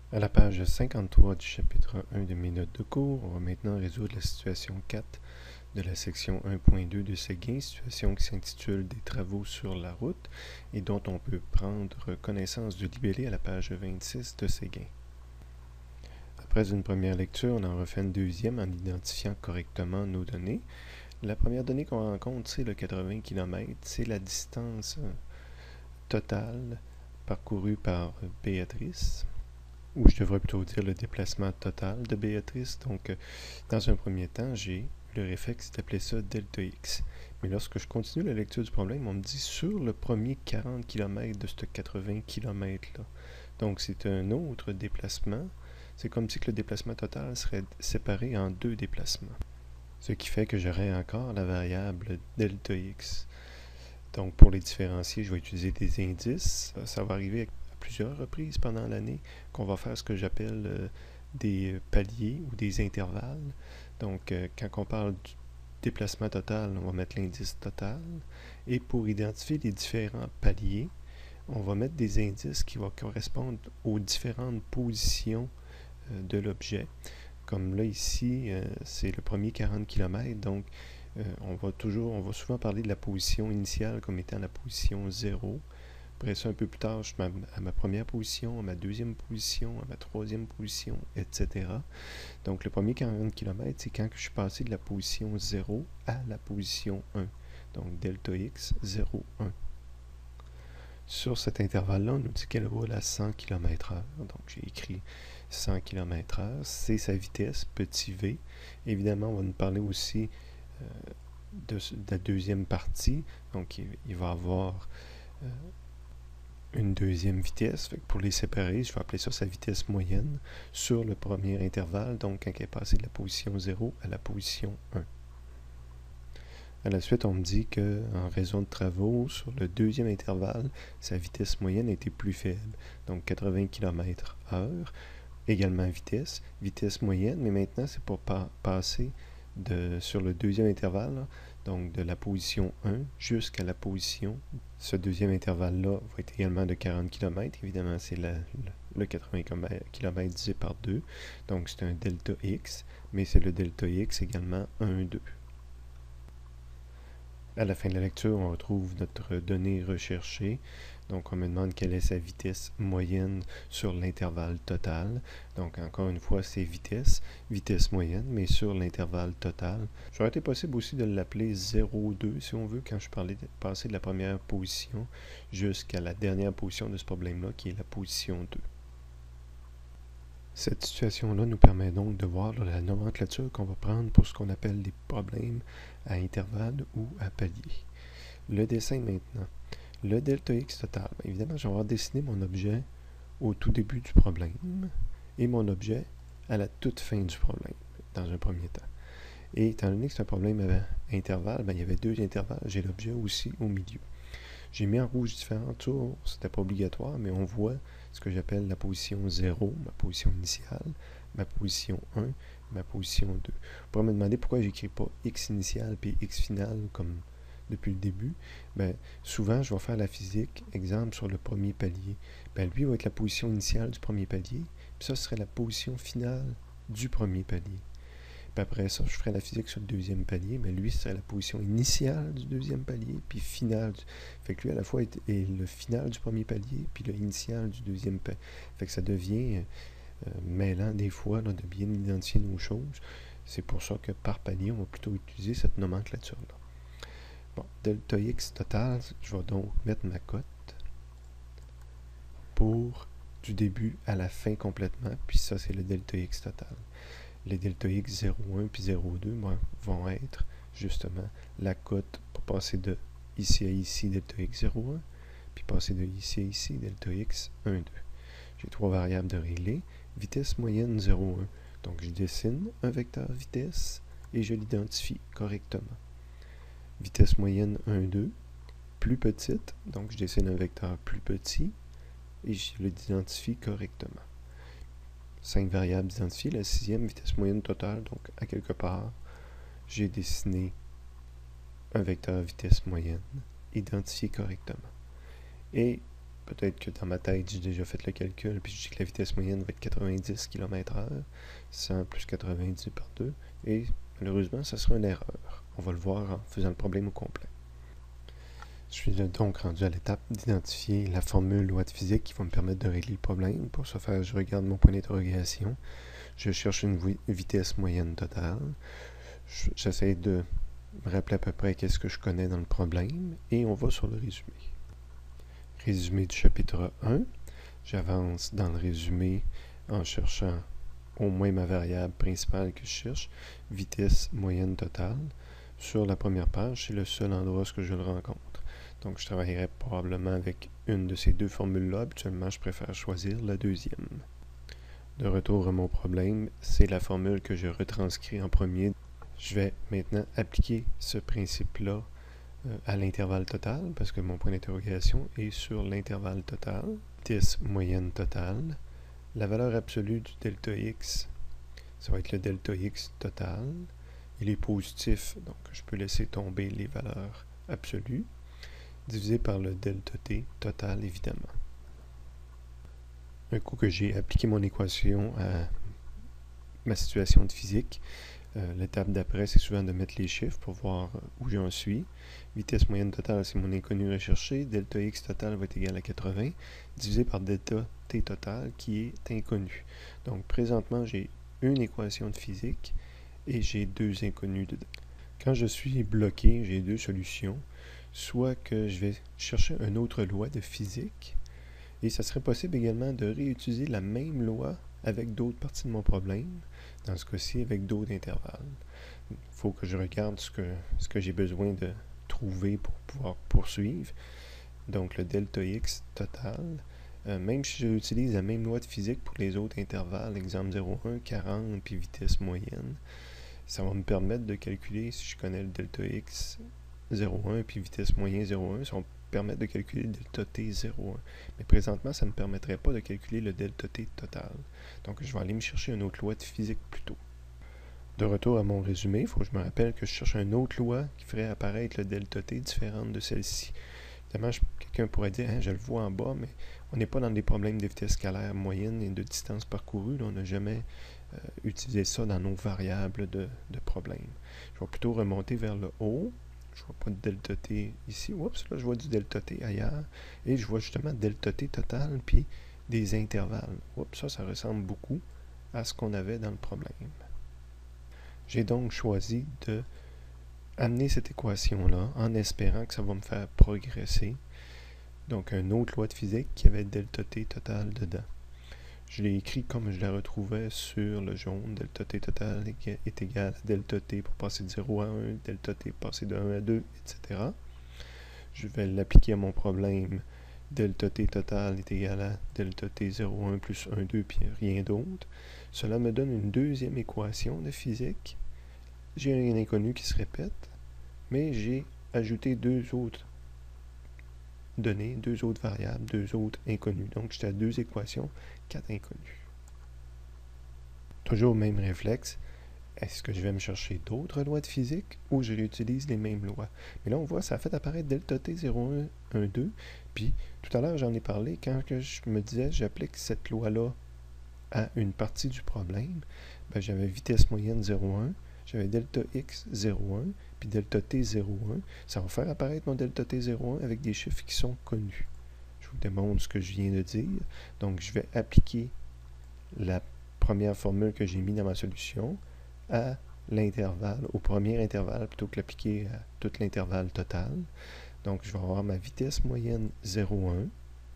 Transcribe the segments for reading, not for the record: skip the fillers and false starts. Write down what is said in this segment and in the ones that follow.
À la page 53 du chapitre 1 de mes notes de cours, on va maintenant résoudre la situation 4 de la section 1.2 de Séguin, situation qui s'intitule « Des travaux sur la route » et dont on peut prendre connaissance du libellé à la page 26 de Séguin. Après une première lecture, on en refait une deuxième en identifiant correctement nos données. La première donnée qu'on rencontre, c'est le 80 km, c'est la distance totale parcourue par Béatrice, ou je devrais plutôt dire le déplacement total de Béatrice. Donc, dans un premier temps, j'ai le réflexe d'appeler ça delta x. Mais lorsque je continue la lecture du problème, on me dit sur le premier 40 km de ce 80 km-là. Donc, c'est un autre déplacement. C'est comme si que le déplacement total serait séparé en deux déplacements. Ce qui fait que j'aurais encore la variable delta x. Donc, pour les différencier, je vais utiliser des indices. Ça va arriver à plusieurs reprises pendant l'année qu'on va faire ce que j'appelle des paliers ou des intervalles. Donc, quand on parle du déplacement total, on va mettre l'indice total. Et pour identifier les différents paliers, on va mettre des indices qui vont correspondre aux différentes positions de l'objet. Comme là, ici, c'est le premier 40 km, donc on va souvent parler de la position initiale comme étant la position 0. Après ça, un peu plus tard, je suis à ma première position, à ma deuxième position, à ma troisième position, etc. Donc, le premier 40 km, c'est quand je suis passé de la position 0 à la position 1. Donc, delta x, 0, 1. Sur cet intervalle-là, on nous dit qu'elle roule à 100 km/h. Donc, j'ai écrit 100 km/h. C'est sa vitesse, petit v. Évidemment, on va nous parler aussi de la deuxième partie. Donc, il va avoir une deuxième vitesse. Fait que pour les séparer, je vais appeler ça sa vitesse moyenne sur le premier intervalle. Donc, quand elle est passée de la position 0 à la position 1. À la suite, on me dit qu'en raison de travaux, sur le deuxième intervalle, sa vitesse moyenne était plus faible. Donc 80 km/h, également vitesse moyenne, mais maintenant c'est pour passer sur le deuxième intervalle, là, donc de la position 1 jusqu'à la position. Ce deuxième intervalle-là va être également de 40 km. Évidemment, c'est le 80 km divisé par 2. Donc c'est un delta x, mais c'est le delta x également 1, 2. À la fin de la lecture, on retrouve notre donnée recherchée. Donc, on me demande quelle est sa vitesse moyenne sur l'intervalle total. Donc, encore une fois, c'est vitesse moyenne, mais sur l'intervalle total. J'aurais été possible aussi de l'appeler 0,2 si on veut, quand je parlais de passer de la première position jusqu'à la dernière position de ce problème-là, qui est la position 2. Cette situation-là nous permet donc de voir la nomenclature qu'on va prendre pour ce qu'on appelle des problèmes à intervalles ou à paliers. Le dessin maintenant. Le delta x total. Bien évidemment, je vais avoir dessiné mon objet au tout début du problème et mon objet à la toute fin du problème, dans un premier temps. Et étant donné que c'est un problème à intervalles, il y avait deux intervalles. J'ai l'objet aussi au milieu. J'ai mis en rouge différents tours, c'était pas obligatoire, mais on voit ce que j'appelle la position 0, ma position initiale, ma position 1, ma position 2. Vous pourrez me demander pourquoi j'écris pas x initial puis x final comme depuis le début. Souvent, je vais faire la physique, exemple sur le premier palier. Lui va être la position initiale du premier palier, puis ça serait la position finale du premier palier. Puis après ça, je ferai la physique sur le deuxième palier, mais lui, c'est la position initiale du deuxième palier, puis finale. Fait que lui, à la fois, est le final du premier palier, puis le initial du deuxième palier. Fait que ça devient mêlant des fois là, de bien identifier nos choses. C'est pour ça que par palier, on va plutôt utiliser cette nomenclature-là. Bon, delta x total, je vais donc mettre ma cote pour du début à la fin complètement, puis ça, c'est le delta x total. Les delta x 0,1 puis 0,2 vont être justement la cote pour passer de ici à ici, delta x 0,1, puis passer de ici à ici, delta x 1,2. J'ai trois variables de régler. Vitesse moyenne 0,1. Donc, je dessine un vecteur vitesse et je l'identifie correctement. Vitesse moyenne 1,2, plus petite, donc je dessine un vecteur plus petit et je l'identifie correctement. 5 variables identifiées, la sixième, vitesse moyenne totale, donc à quelque part, j'ai dessiné un vecteur vitesse moyenne identifié correctement. Et peut-être que dans ma tête, j'ai déjà fait le calcul, puis je dis que la vitesse moyenne va être 90 km/h, 100 plus 90 par 2, et malheureusement, ça sera une erreur. On va le voir en faisant le problème au complet. Je suis donc rendu à l'étape d'identifier la formule loi de physique qui va me permettre de régler le problème. Pour ce faire, je regarde mon point d'interrogation. Je cherche une vitesse moyenne totale. J'essaie de me rappeler à peu près qu'est-ce que je connais dans le problème et on va sur le résumé. Résumé du chapitre 1. J'avance dans le résumé en cherchant au moins ma variable principale que je cherche, vitesse moyenne totale. Sur la première page, c'est le seul endroit où je le rencontre. Donc, je travaillerai probablement avec une de ces deux formules-là. Habituellement, je préfère choisir la deuxième. De retour à mon problème, c'est la formule que je retranscris en premier. Je vais maintenant appliquer ce principe-là à l'intervalle total, parce que mon point d'interrogation est sur l'intervalle total. Vitesse moyenne totale. La valeur absolue du delta x, ça va être le delta x total. Il est positif, donc je peux laisser tomber les valeurs absolues, divisé par le delta t total, évidemment. Un coup que j'ai appliqué mon équation à ma situation de physique, l'étape d'après, c'est souvent de mettre les chiffres pour voir où j'en suis. Vitesse moyenne totale, c'est mon inconnu recherché. Delta x total va être égal à 80, divisé par delta t total, qui est inconnu. Donc, présentement, j'ai une équation de physique et j'ai deux inconnus dedans. Quand je suis bloqué, j'ai deux solutions. Soit que je vais chercher une autre loi de physique, et ça serait possible également de réutiliser la même loi avec d'autres parties de mon problème, dans ce cas-ci avec d'autres intervalles. Il faut que je regarde ce que j'ai besoin de trouver pour pouvoir poursuivre. Donc le delta x total, même si j'utilise la même loi de physique pour les autres intervalles, exemple 0,1, 40, puis vitesse moyenne, ça va me permettre de calculer, si je connais le delta x 0,1 puis vitesse moyenne 0,1, ça va me permettre de calculer le delta t 0,1. Mais présentement, ça ne me permettrait pas de calculer le delta t total. Donc, je vais aller me chercher une autre loi de physique plutôt. De retour à mon résumé, il faut que je me rappelle que je cherche une autre loi qui ferait apparaître le delta t différente de celle-ci. Évidemment, quelqu'un pourrait dire, je le vois en bas, mais on n'est pas dans des problèmes de vitesse scalaire moyenne et de distance parcourue. Là, on n'a jamais utilisé ça dans nos variables de problème. Je vais plutôt remonter vers le haut. Je vois pas de delta t ici. Oups, là, je vois du delta t ailleurs. Et je vois justement delta t total, puis des intervalles. Oups, ça ressemble beaucoup à ce qu'on avait dans le problème. J'ai donc choisi de amener cette équation-là en espérant que ça va me faire progresser. Donc, une autre loi de physique qui avait delta t total dedans. Je l'ai écrit comme je la retrouvais sur le jaune. Delta t total est égal à delta t pour passer de 0 à 1, delta t pour passer de 1 à 2, etc. Je vais l'appliquer à mon problème. Delta t total est égal à delta t 0,1 plus 1, 2, puis rien d'autre. Cela me donne une deuxième équation de physique. J'ai un inconnu qui se répète, mais j'ai ajouté deux autres données, deux autres variables, deux autres inconnus. Donc, j'étais à deux équations, 4 inconnus. Toujours le même réflexe. Est-ce que je vais me chercher d'autres lois de physique ou je réutilise les mêmes lois? Mais là, on voit, ça a fait apparaître delta t 0,1, 1, 2. Puis, tout à l'heure, j'en ai parlé, quand je me disais, j'applique cette loi-là à une partie du problème, ben, j'avais vitesse moyenne 0,1, j'avais delta x 0,1, puis delta t 0,1. Ça va faire apparaître mon delta t 0,1 avec des chiffres qui sont connus. Je vous démontre ce que je viens de dire. Donc, je vais appliquer la première formule que j'ai mise dans ma solution à l'intervalle, au premier intervalle, plutôt que l'appliquer à tout l'intervalle total. Donc, je vais avoir ma vitesse moyenne 0,1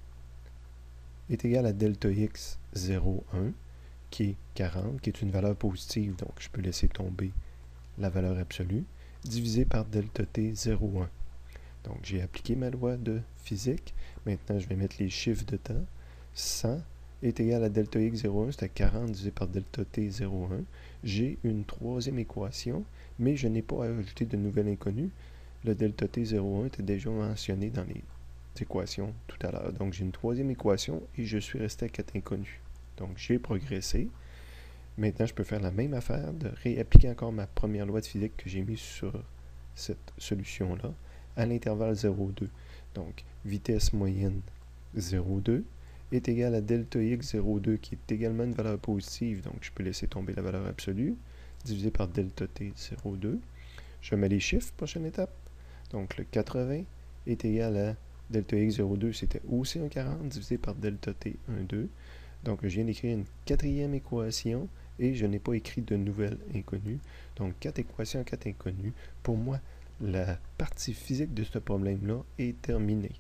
est égale à delta x 0,1, qui est 40, qui est une valeur positive, donc je peux laisser tomber la valeur absolue, divisé par delta t 0,1. Donc, j'ai appliqué ma loi de physique. Maintenant, je vais mettre les chiffres de temps. 100 est égal à delta x 0,1, c'était 40 divisé par delta t 0,1. J'ai une troisième équation, mais je n'ai pas ajouté de nouvelle inconnue. Le delta t 0,1 était déjà mentionné dans les équations tout à l'heure. Donc, j'ai une troisième équation et je suis resté à 4 inconnus. Donc, j'ai progressé. Maintenant, je peux faire la même affaire, de réappliquer encore ma première loi de physique que j'ai mise sur cette solution-là, à l'intervalle 0,2. Donc, vitesse moyenne 0,2 est égal à delta x 0,2 qui est également une valeur positive, donc je peux laisser tomber la valeur absolue, divisé par delta t 0,2. Je mets les chiffres, prochaine étape. Donc le 80 est égal à delta x 0,2, c'était aussi un 40 divisé par delta t 1,2. Donc je viens d'écrire une quatrième équation et je n'ai pas écrit de nouvelle inconnue. Donc 4 équations, 4 inconnues. Pour moi, la partie physique de ce problème-là est terminée.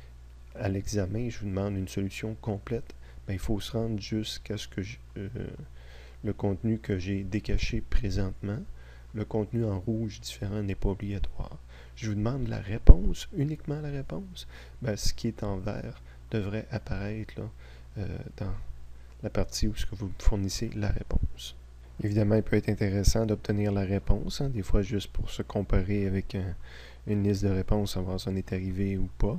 À l'examen, je vous demande une solution complète. Ben, il faut se rendre jusqu'à ce que le contenu que j'ai décaché présentement. Le contenu en rouge différent n'est pas obligatoire. Je vous demande la réponse, uniquement la réponse. Ben, ce qui est en vert devrait apparaître là, dans la partie où vous me fournissez la réponse. Évidemment, il peut être intéressant d'obtenir la réponse, des fois juste pour se comparer avec une liste de réponses, savoir si on est arrivé ou pas.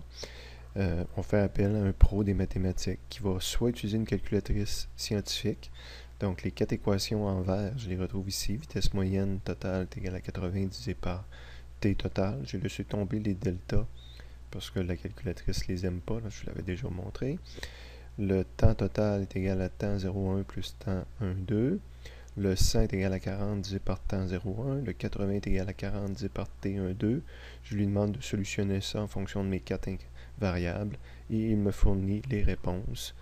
On fait appel à un pro des mathématiques qui va soit utiliser une calculatrice scientifique, donc les 4 équations en vert, je les retrouve ici, vitesse moyenne totale est égale à 80 divisé par t total. J'ai laissé tomber les deltas parce que la calculatrice ne les aime pas, là, je vous l'avais déjà montré. Le temps total est égal à temps 0,1 plus temps 1,2. Le 100 est égal à 40 divisé par temps 0,1. Le 80 est égal à 40 divisé par t 1,2. Je lui demande de solutionner ça en fonction de mes 4 variables et il me fournit les réponses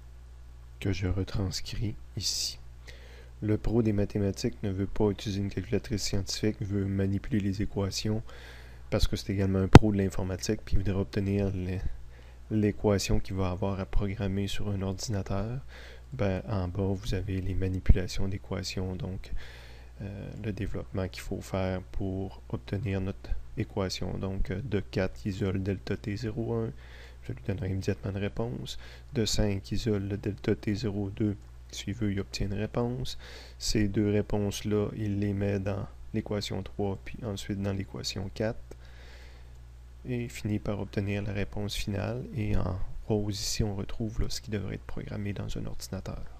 que je retranscris ici. Le pro des mathématiques ne veut pas utiliser une calculatrice scientifique, veut manipuler les équations parce que c'est également un pro de l'informatique puis il voudrait obtenir l'équation qu'il va avoir à programmer sur un ordinateur. Ben, en bas, vous avez les manipulations d'équations, donc le développement qu'il faut faire pour obtenir notre équation. Donc, de 4, isole delta t01, je lui donnerai immédiatement une réponse. De 5, isole le delta t02, s'il veut, il obtient une réponse. Ces deux réponses-là, il les met dans l'équation 3, puis ensuite dans l'équation 4. Et finit par obtenir la réponse finale. Et en rose, ici, on retrouve là, ce qui devrait être programmé dans un ordinateur.